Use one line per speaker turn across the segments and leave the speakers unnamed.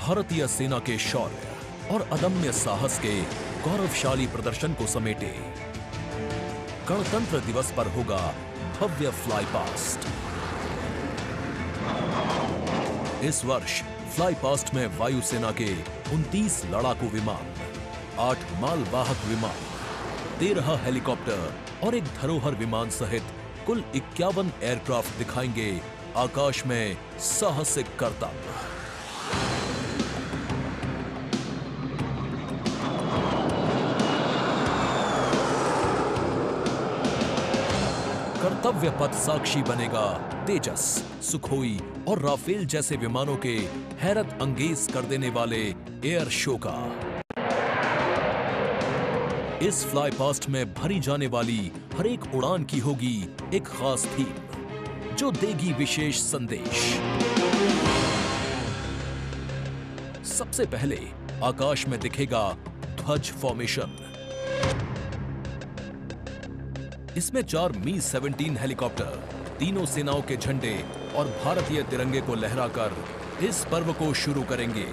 भारतीय सेना के शौर्य और अदम्य साहस के गौरवशाली प्रदर्शन को समेटे गणतंत्र दिवस पर होगा भव्य फ्लाई पास्ट। इस वर्ष फ्लाई पास्ट में वायुसेना के 29 लड़ाकू विमान, 8 मालवाहक विमान, 13 हेलीकॉप्टर और एक धरोहर विमान सहित कुल 51 एयरक्राफ्ट दिखाएंगे आकाश में साहसिक करतब। कर्तव्य पथ साक्षी बनेगा तेजस, सुखोई और राफेल जैसे विमानों के हैरत अंगेज कर देने वाले एयर शो का। इस फ्लाई पास्ट में भरी जाने वाली हर एक उड़ान की होगी एक खास थीम जो देगी विशेष संदेश। सबसे पहले आकाश में दिखेगा ध्वज फॉर्मेशन। इसमें 4 मी-17 हेलीकॉप्टर तीनों सेनाओं के झंडे और भारतीय तिरंगे को लहराकर इस पर्व को शुरू करेंगे।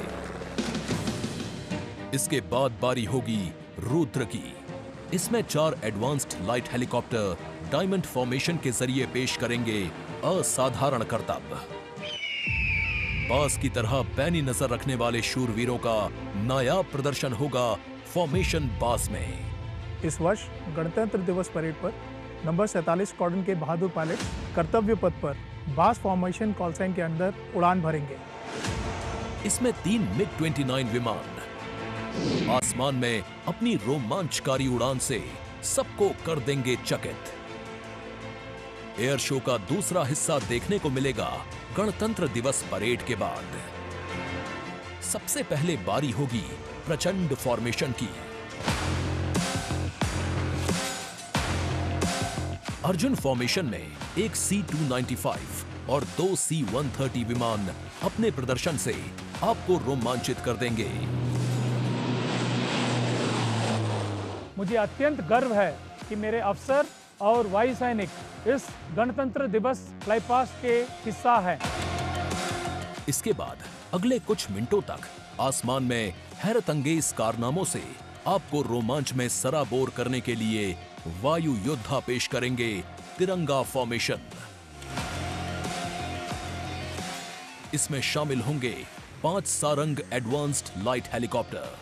इसके बाद बारी होगी रुद्र की। इसमें 4 advanced light helicopter diamond formation के जरिए पेश करेंगे असाधारण करतब। बास की तरह पैनी नजर रखने वाले शूरवीरों का नायाब प्रदर्शन होगा फॉर्मेशन बास में।
इस वर्ष गणतंत्र दिवस परेड पर नंबर 47 स्क्वाड्रन के बहादुर पायलट कर्तव्य पथ पर बास फॉर्मेशन कॉल साइन के अंदर उड़ान भरेंगे।
इसमें 3 मिग-29 विमान आसमान में अपनी रोमांचकारी उड़ान से सबको कर देंगे चकित। एयर शो का दूसरा हिस्सा देखने को मिलेगा गणतंत्र दिवस परेड के बाद। सबसे पहले बारी होगी प्रचंड फॉर्मेशन की। अर्जुन फॉर्मेशन में एक C-295 और 2 C-130 विमान अपने प्रदर्शन से आपको रोमांचित कर देंगे।
मुझे अत्यंत गर्व है कि मेरे अफसर और वायु सैनिक इस गणतंत्र दिवस फ्लाई पास्ट के हिस्सा हैं।
इसके बाद अगले कुछ मिनटों तक आसमान में हैरत अंगेज कारनामों से आपको रोमांच में सराबोर करने के लिए वायु योद्धा पेश करेंगे तिरंगा फॉर्मेशन। इसमें शामिल होंगे 5 सारंग एडवांस्ड लाइट हेलीकॉप्टर,